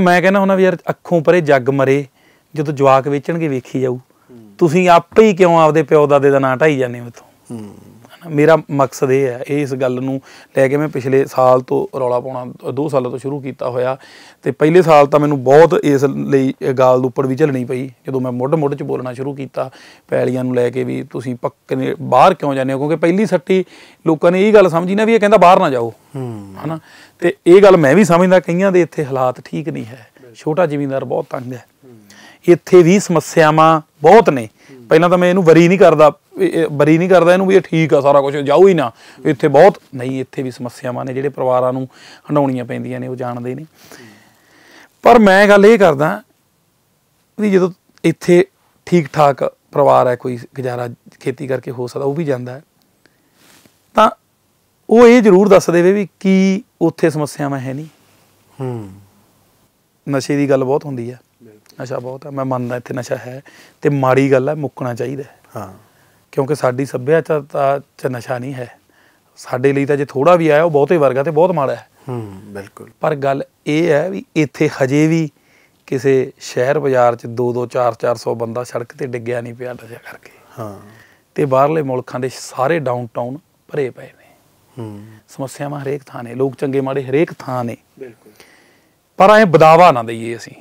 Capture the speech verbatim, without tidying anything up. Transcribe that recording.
ਮੈਂ ਕਹਿੰਦਾ ਹੁੰਦਾ ਵੀ ਯਾਰ ਅੱਖੋਂ ਪਰੇ ਜੱਗ ਮਰੇ, ਜਦੋਂ ਜਵਾਕ ਵੇਚਣਗੇ ਵੇਖੀ ਜਾਊ। ਤੁਸੀਂ ਆਪੇ ਹੀ ਕਿਉਂ ਆਪਦੇ ਪਿਓ ਦਾਦੇ ਦਾ ਨਾਂ ਢਾਈ ਜਾਂਦੇ ਹੋ ਇੱਥੋਂ। ਮੇਰਾ ਮਕਸਦ ਇਹ ਹੈ, ਇਸ ਗੱਲ ਨੂੰ ਲੈ ਕੇ ਮੈਂ ਪਿਛਲੇ ਸਾਲ ਤੋਂ ਰੌਲਾ ਪਾਉਣਾ ਦੋ ਸਾਲਾਂ ਤੋਂ ਸ਼ੁਰੂ ਕੀਤਾ ਹੋਇਆ। ਅਤੇ ਪਹਿਲੇ ਸਾਲ ਤਾਂ ਮੈਨੂੰ ਬਹੁਤ ਇਸ ਲਈ ਗੱਲ ਉੱਪਰ ਵੀ ਝੱਲਣੀ ਪਈ, ਜਦੋਂ ਮੈਂ ਮੁੱਢ ਮੁੱਢ 'ਚ ਬੋਲਣਾ ਸ਼ੁਰੂ ਕੀਤਾ ਪੈਲੀਆਂ ਨੂੰ ਲੈ ਕੇ ਵੀ ਤੁਸੀਂ ਪੱਕੇ ਬਾਹਰ ਕਿਉਂ ਜਾਂਦੇ ਹੋ, ਕਿਉਂਕਿ ਪਹਿਲੀ ਸੱਟੀ ਲੋਕਾਂ ਨੇ ਇਹ ਗੱਲ ਸਮਝੀ ਨਾ ਵੀ ਇਹ ਕਹਿੰਦਾ ਬਾਹਰ ਨਾ ਜਾਓ, ਹੈ ਨਾ। ਅਤੇ ਇਹ ਗੱਲ ਮੈਂ ਵੀ ਸਮਝਦਾ, ਕਈਆਂ ਦੇ ਇੱਥੇ ਹਾਲਾਤ ਠੀਕ ਨਹੀਂ ਹੈ, ਛੋਟਾ ਜ਼ਿਮੀਂਦਾਰ ਬਹੁਤ ਤੰਗ ਹੈ, ਇੱਥੇ ਵੀ ਸਮੱਸਿਆਵਾਂ ਬਹੁਤ ਨੇ। ਪਹਿਲਾਂ ਤਾਂ ਮੈਂ ਇਹਨੂੰ ਵਰੀ ਨਹੀਂ ਕਰਦਾ ਵਰੀ ਨਹੀਂ ਕਰਦਾ ਇਹਨੂੰ ਵੀ ਇਹ ਠੀਕ ਆ ਸਾਰਾ ਕੁਛ, ਜਾਓ ਹੀ ਨਾ, ਇੱਥੇ ਬਹੁਤ ਨਹੀਂ, ਇੱਥੇ ਵੀ ਸਮੱਸਿਆਵਾਂ ਨੇ ਜਿਹੜੇ ਪਰਿਵਾਰਾਂ ਨੂੰ ਹੰਡਾਉਣੀਆਂ ਪੈਂਦੀਆਂ ਨੇ, ਉਹ ਜਾਣਦੇ ਨੇ। ਪਰ ਮੈਂ ਗੱਲ ਇਹ ਕਰਦਾ ਵੀ ਜਦੋਂ ਇੱਥੇ ਠੀਕ ਠਾਕ ਪਰਿਵਾਰ ਹੈ, ਕੋਈ ਗੁਜ਼ਾਰਾ ਖੇਤੀ ਕਰਕੇ ਹੋ ਸਕਦਾ, ਉਹ ਵੀ ਜਾਂਦਾ ਹੈ, ਤਾਂ ਉਹ ਇਹ ਜ਼ਰੂਰ ਦੱਸ ਦੇਵੇ ਵੀ ਕੀ ਉੱਥੇ ਸਮੱਸਿਆਵਾਂ ਹੈ ਨਹੀਂ। ਨਸ਼ੇ ਦੀ ਗੱਲ ਬਹੁਤ ਹੁੰਦੀ ਆ, ਨਸ਼ਾ ਬਹੁਤ ਹੈ, ਮੈਂ ਮੰਨਦਾ ਇੱਥੇ ਨਸ਼ਾ ਹੈ ਅਤੇ ਮਾੜੀ ਗੱਲ ਹੈ, ਮੁੱਕਣਾ ਚਾਹੀਦਾ। ਹਾਂ, ਕਿਉਂਕਿ ਸਾਡੀ ਸੱਭਿਆਚਾਰਤਾ 'ਚ ਨਸ਼ਾ ਨਹੀਂ ਹੈ, ਸਾਡੇ ਲਈ ਤਾਂ ਜੇ ਥੋੜ੍ਹਾ ਵੀ ਆਇਆ ਉਹ ਬਹੁਤੇ ਵਰਗਾ ਅਤੇ ਬਹੁਤ ਮਾੜਾ ਹੈ। ਬਿਲਕੁਲ। ਪਰ ਗੱਲ ਇਹ ਹੈ ਵੀ ਇੱਥੇ ਹਜੇ ਵੀ ਕਿਸੇ ਸ਼ਹਿਰ ਬਾਜ਼ਾਰ 'ਚ ਦੋ ਦੋ ਚਾਰ ਚਾਰ ਸੌ ਬੰਦਾ ਸੜਕ 'ਤੇ ਡਿੱਗਿਆ ਨਹੀਂ ਪਿਆ ਨਸ਼ਾ ਕਰਕੇ। ਹਾਂ, ਅਤੇ ਬਾਹਰਲੇ ਮੁਲਕਾਂ ਦੇ ਸਾਰੇ ਡਾਊਨ ਟਾਊਨ ਭਰੇ ਪਏ ਨੇ। ਸਮੱਸਿਆਵਾਂ ਹਰੇਕ ਥਾਂ ਨੇ, ਲੋਕ ਚੰਗੇ ਮਾੜੇ ਹਰੇਕ ਥਾਂ ਨੇ। ਬਿਲਕੁਲ। ਪਰ ਐਂ ਬਦਾਵਾ ਨਾ ਦਈਏ ਅਸੀਂ